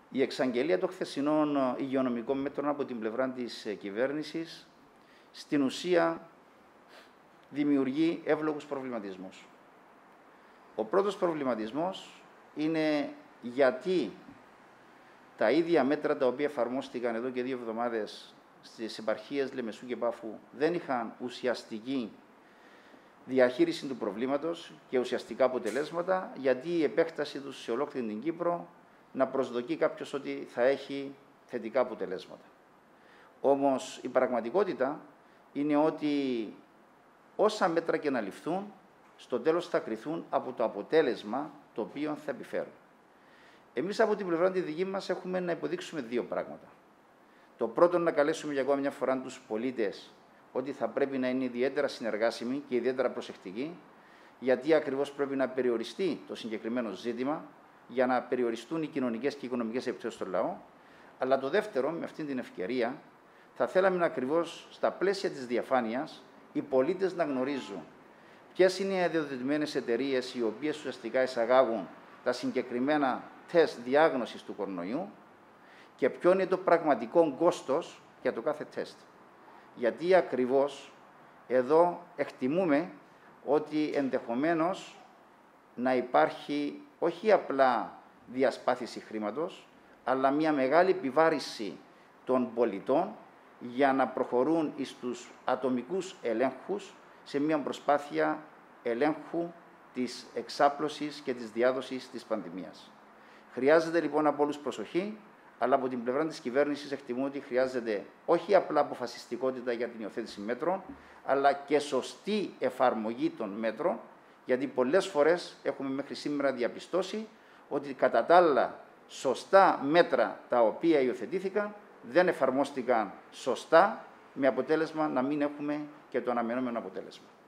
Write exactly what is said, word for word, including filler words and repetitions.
Η εξαγγελία των χθεσινών υγειονομικών μέτρων από την πλευρά της κυβέρνησης στην ουσία δημιουργεί εύλογους προβληματισμούς. Ο πρώτος προβληματισμός είναι γιατί τα ίδια μέτρα τα οποία εφαρμόστηκαν εδώ και δύο εβδομάδες στις επαρχίες Λεμεσού και Πάφου δεν είχαν ουσιαστική διαχείριση του προβλήματος και ουσιαστικά αποτελέσματα, γιατί η επέκταση τους σε ολόκληρη την Κύπρο να προσδοκεί κάποιος ότι θα έχει θετικά αποτελέσματα. Όμως η πραγματικότητα είναι ότι όσα μέτρα και να ληφθούν, στο τέλος θα κριθούν από το αποτέλεσμα το οποίο θα επιφέρουν. Εμείς από την πλευρά τη δική μας έχουμε να υποδείξουμε δύο πράγματα. Το πρώτο, να καλέσουμε για ακόμα μια φορά τους πολίτες ότι θα πρέπει να είναι ιδιαίτερα συνεργάσιμοι και ιδιαίτερα προσεκτικοί, γιατί ακριβώς πρέπει να περιοριστεί το συγκεκριμένο ζήτημα για να περιοριστούν οι κοινωνικές και οικονομικές επιπτώσεις στον λαό. Αλλά το δεύτερο, με αυτή την ευκαιρία, θα θέλαμε ακριβώς στα πλαίσια της διαφάνειας οι πολίτες να γνωρίζουν ποιες είναι οι αδειοδοτημένες εταιρείες οι οποίες ουσιαστικά εισαγάγουν τα συγκεκριμένα τεστ διάγνωσης του κορονοϊού και ποιο είναι το πραγματικό κόστος για το κάθε τεστ. Γιατί ακριβώς εδώ εκτιμούμε ότι ενδεχομένως να υπάρχει όχι απλά διασπάθηση χρήματος, αλλά μια μεγάλη επιβάρηση των πολιτών για να προχωρούν στους ατομικούς ελέγχους σε μια προσπάθεια ελέγχου της εξάπλωσης και της διάδοσης της πανδημίας. Χρειάζεται λοιπόν από όλους προσοχή, αλλά από την πλευρά της κυβέρνησης εκτιμούμε ότι χρειάζεται όχι απλά αποφασιστικότητα για την υιοθέτηση μέτρων, αλλά και σωστή εφαρμογή των μέτρων, γιατί πολλές φορές έχουμε μέχρι σήμερα διαπιστώσει ότι κατά τα άλλα σωστά μέτρα τα οποία υιοθετήθηκαν δεν εφαρμόστηκαν σωστά, με αποτέλεσμα να μην έχουμε και το αναμενόμενο αποτέλεσμα.